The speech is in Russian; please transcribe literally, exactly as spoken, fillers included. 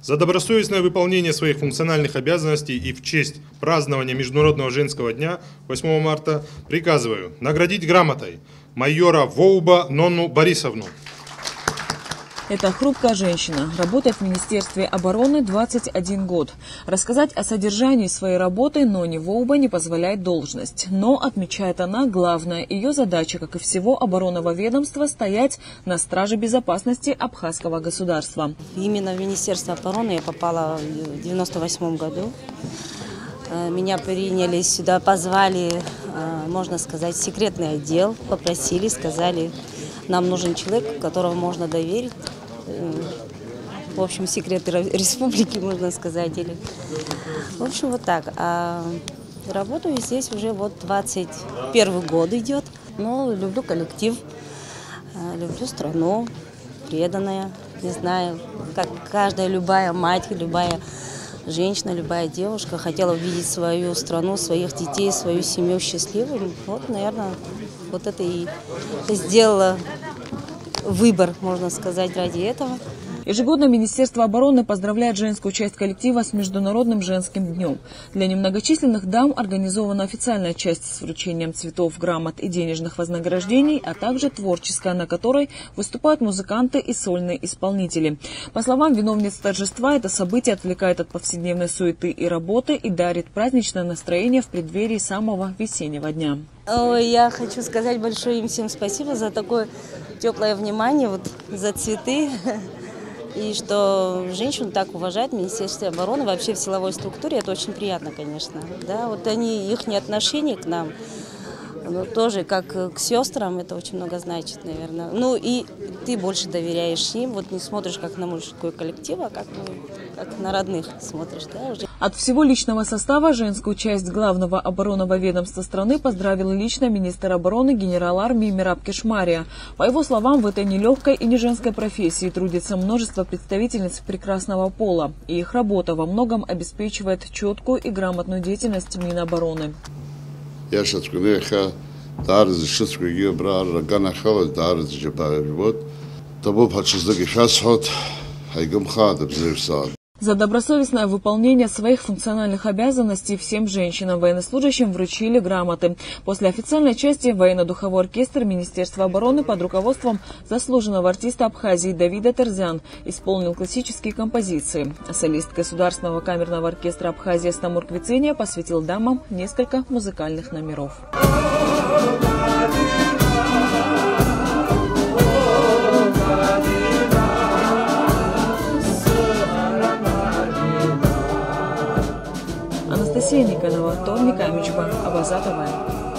За добросовестное выполнение своих функциональных обязанностей и в честь празднования Международного женского дня восьмого марта приказываю наградить грамотой майора Воуба Нонну Борисовну. Это хрупкая женщина, работает в Министерстве обороны двадцать один год. Рассказать о содержании своей работы Ноне Воуба не позволяет должность. Но, отмечает она, главная ее задача, как и всего оборонного ведомства, стоять на страже безопасности абхазского государства. Именно в Министерство обороны я попала в девяносто восьмом году. Меня приняли сюда, позвали, можно сказать, в секретный отдел, попросили, сказали, нам нужен человек, которого можно доверить. В общем, секреты республики, можно сказать. Или... В общем, вот так. А работаю здесь уже вот двадцать первый год идет. Но люблю коллектив, люблю страну, преданная. Не знаю, как каждая любая мать, любая женщина, любая девушка хотела увидеть свою страну, своих детей, свою семью счастливой. Вот, наверное, вот это и сделала выбор, можно сказать, ради этого. Ежегодно Министерство обороны поздравляет женскую часть коллектива с Международным женским днем. Для немногочисленных дам организована официальная часть с вручением цветов, грамот и денежных вознаграждений, а также творческая, на которой выступают музыканты и сольные исполнители. По словам виновниц торжества, это событие отвлекает от повседневной суеты и работы и дарит праздничное настроение в преддверии самого весеннего дня. Ой, я хочу сказать большое им всем спасибо за такое теплое внимание, вот, за цветы. И что женщину так уважают в Министерстве обороны, вообще в силовой структуре, это очень приятно, конечно. Да, вот они, их отношение к нам, ну, тоже как к сестрам, это очень много значит, наверное. Ну и ты больше доверяешь им, вот не смотришь как на мужской коллектив, а как, ну, как на родных смотришь. Да, уже. От всего личного состава женскую часть главного оборонного ведомства страны поздравил лично министр обороны генерал армии Мираб Кешмария. По его словам, в этой нелегкой и не женской профессии трудится множество представительниц прекрасного пола, и их работа во многом обеспечивает четкую и грамотную деятельность Минобороны. Я сейчас говорю, дарыз шутскую брал, ганахал, дарыз жабаев вот, того подчиздagi фасхот, айгам хадаб зевсад. За добросовестное выполнение своих функциональных обязанностей всем женщинам военнослужащим вручили грамоты. После официальной части военно-духовой оркестр Министерства обороны под руководством заслуженного артиста Абхазии Давида Терзян исполнил классические композиции. А солист Государственного камерного оркестра Абхазии Стамур Квицения посвятил дамам несколько музыкальных номеров. Анастасия Никонова, Том Никамичба, Абаза ТВ.